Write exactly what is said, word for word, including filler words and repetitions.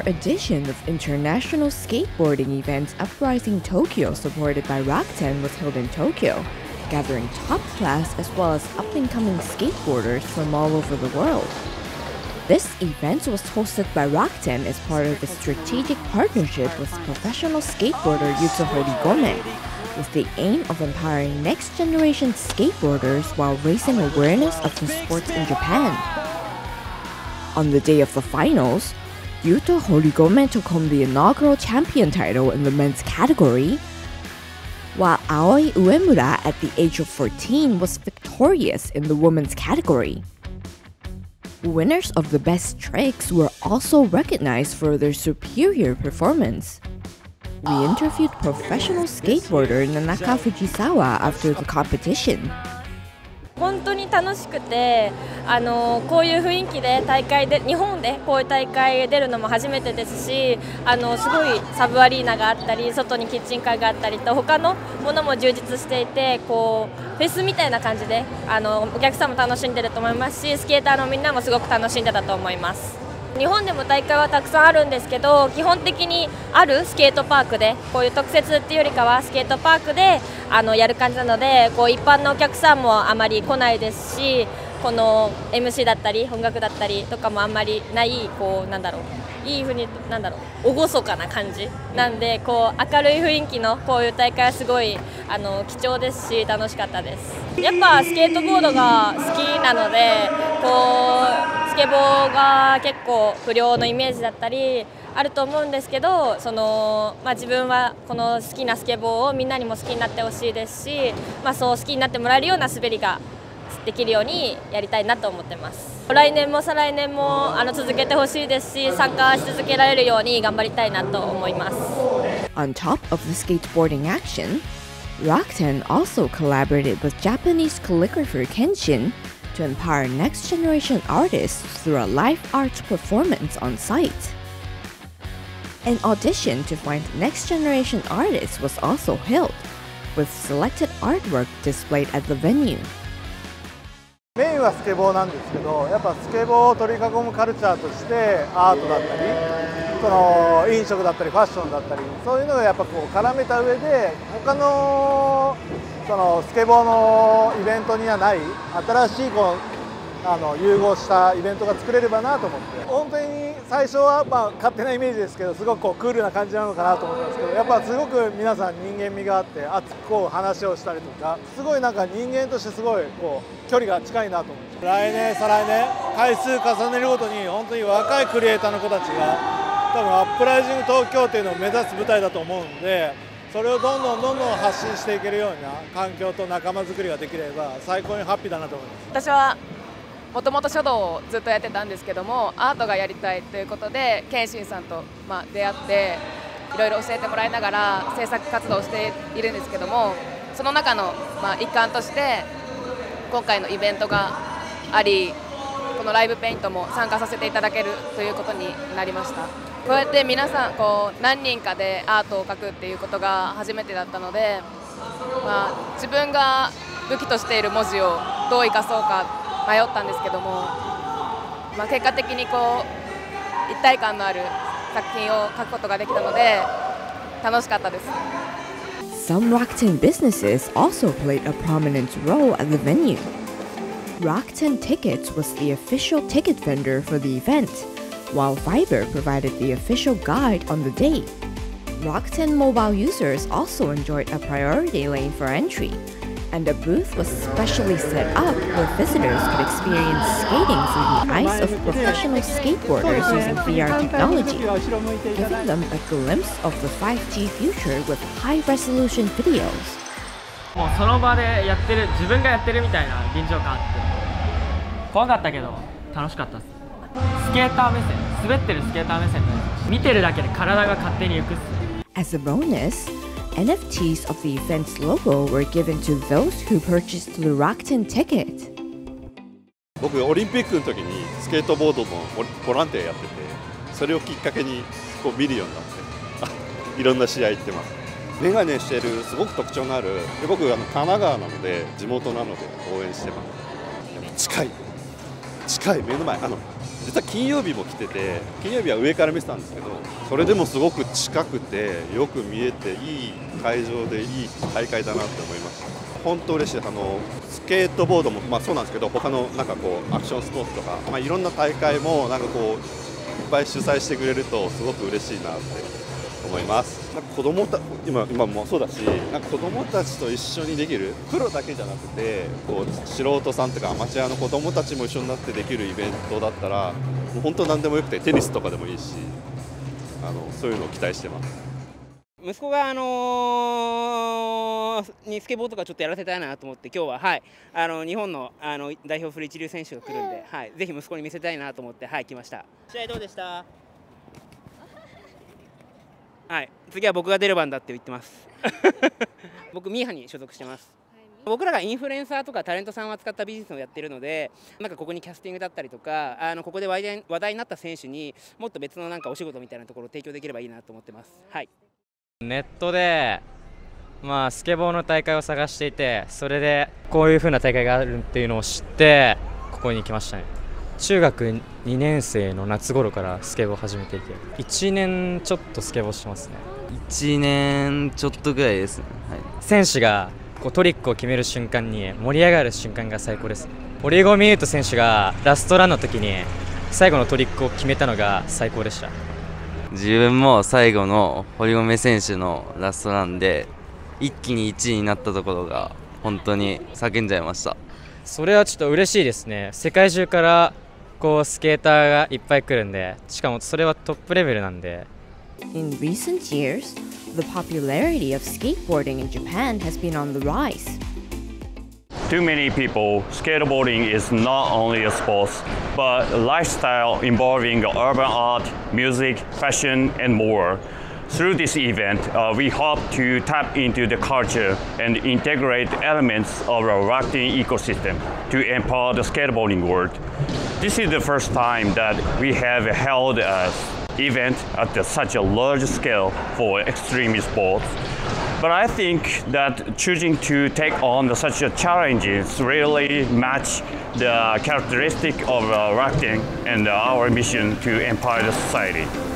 edition of international skateboarding event Uprising Tokyo, supported by Rakuten, was held in Tokyo, gathering top class as well as up-and-coming skateboarders from all over the world. This event was hosted by Rakuten as part of a strategic partnership with professional skateboarder Yuto Horigome, with the aim of empowering next-generation skateboarders while raising awareness of the sport in Japan. On the day of the finals, Yuto Horigome took home the inaugural champion title in the men's category, while Aoi Uemura at the age of fourteen was victorious in the women's category. Winners of the best tricks were also recognized for their superior performance. We interviewed professional skateboarder Nanaka Fujisawa after the competition. 本当に楽しくて、あのこういう雰囲気で大会で日本でこういう大会出るのも初めてですし、あのすごいサブアリーナがあったり、外にキッチンカーがあったりと他のものも充実していて、こうフェスみたいな感じであのお客さんも楽しんでると思いますし、スケーターのみんなもすごく楽しんでたと思います。日本でも大会はたくさんあるんですけど、基本的にあるスケートパークでこういう特設っていうよりかはスケートパークであのやる感じなので、こう一般のお客さんもあまり来ないですし、この エムシー だったり音楽だったりとかもあんまりない、こうなんだろういい風になんだろう厳かな感じなんで、こう明るい雰囲気のこういう大会はすごいあの貴重ですし楽しかったです。やっぱスケートボードが好きなので、こうスケボーが結構不良のイメージだったりあると思うんですけど、その、まあ、自分はこの好きなスケボーをみんなにも好きになってほしいですし、まあ、そう好きになってもらえるような滑りができるようにやりたいなと思ってます。来年も再来年もあの続けてほしいですし、参加し続けられるように頑張りたいなと思います。 On top of the skateboarding action, Rakuten also collaborated with Japanese calligrapher Kenshin to empower next-generation artists through a live art performance on site. An audition to find next-generation artists was also held, with selected artwork displayed at the venue. メインはスケボーなんですけど、やっぱスケボーを取り囲むカルチャーとしてアートだったり、その飲食だったりファッションだったり、そういうのがやっぱこう絡めた上で他のそのスケボーのイベントにはない新しいこうあの融合したイベントが作れればなと思って、本当に最初はまあ勝手なイメージですけど、すごくこうクールな感じなのかなと思ったんですけど、やっぱすごく皆さん人間味があって熱くこう話をしたりとか、すごいなんか人間としてすごいこう距離が近いなと思って、来年再来年回数重ねるごとに本当に若いクリエイターの子たちが多分アップライジング東京っていうのを目指す舞台だと思うので、それをどんどんどんどん発信していけるような環境と仲間づくりができれば最高にハッピーだなと思います。 私はもともと書道をずっとやってたんですけども、アートがやりたいということで謙信さんとまあ出会っていろいろ教えてもらいながら制作活動をしているんですけども、その中のまあ一環として今回のイベントがあり、このライブペイントも参加させていただけるということになりました。こうやって皆さんこう何人かでアートを描くっていうことが初めてだったので、まあ、自分が武器としている文字をどう生かそうか迷ったんですけども、まあ、結果的にこう一体感のある作品を描くことができたので楽しかったです。 Some Rakuten businesses also played a prominent role at the venue. Rakuten Tickets was the official ticket vendor for the event, while Viber provided the official guide on the day. Rakuten mobile users also enjoyed a priority lane for entry, and a booth was specially set up where visitors could experience skating through the eyes of professional skateboarders using V R technology, giving them a glimpse of the five G future with high-resolution videos. もうその場でやってる、自分がやってるみたいな臨場感あって怖かったけど楽しかったです。スケーター目線、滑ってるスケーター目線で見てるだけで体が勝手に浮くっす。 As a bonus, N F Ts of the event's logo were given to those who purchased the Rakuten ticket. 僕オリンピックの時にスケートボードのボランティアやってて、それをきっかけにこう見るようになっていろんな試合行ってます。メガネしてるすごく特徴のある、で僕あの神奈川なので地元なので応援してます。近い近い目の前、あの実は金曜日も来てて、金曜日は上から見てたんですけど、それでもすごく近くてよく見えて、いい会場でいい大会だなって思いました。本当嬉しい。あのスケートボードも、まあ、そうなんですけど、他のなんかこうアクションスポーツとか、まあ、いろんな大会もなんかこういっぱい主催してくれるとすごく嬉しいなって思います。なんか子供た今今もそうだし、なんか子供たちと一緒にできる、プロだけじゃなくてこう素人さんとかアマチュアの子供たちも一緒になってできるイベントだったら、もう本当何でもよくて、テニスとかでもいいし、あのそういうのを期待してます。 息子が、あのー、にスケボーとかちょっとやらせたいなと思って、今日は、はい、あの日本の、あの代表する一流選手が来るんで、はい、ぜひ息子に見せたいなと思って、はい、来ました。試合どうでした？はい、次は僕が出る番だって言ってます。僕ミーハに所属してます。僕らがインフルエンサーとかタレントさんを扱ったビジネスをやってるので、なんかここにキャスティングだったりとか、あのここで話題、話題になった選手にもっと別のなんかお仕事みたいなところを提供できればいいなと思ってます。はい。 ネットで、まあ、スケボーの大会を探していて、それでこういう風な大会があるっていうのを知ってここに来ましたね。中学にねん生の夏頃からスケボーを始めていて、いちねんちょっとスケボーしてますね。 いちねんちょっとぐらいですね、はい、 選手がこうトリックを決める瞬間に盛り上がる瞬間が最高です。堀米雄斗選手がラストランの時に最後のトリックを決めたのが最高でした。 自分も最後の堀米選手のラストランで一気にいちいになったところが本当に叫んじゃいました。 それはちょっと嬉しいですね。世界中からこうスケーターがいっぱい来るんで、しかもそれはトップレベルなんで。 In recent years, the popularity of skateboarding in Japan has been on the rise. To many people, skateboarding is not only a sport, but a lifestyle involving urban art, music, fashion, and more. Through this event, uh, we hope to tap into the culture and integrate elements of a rafting ecosystem to empower the skateboarding world. This is the first time that we have held an event at the, such a large scale for extreme sports. But I think that choosing to take on the, such a challenges really match the characteristic of uh, rafting and uh, our mission to empower the society.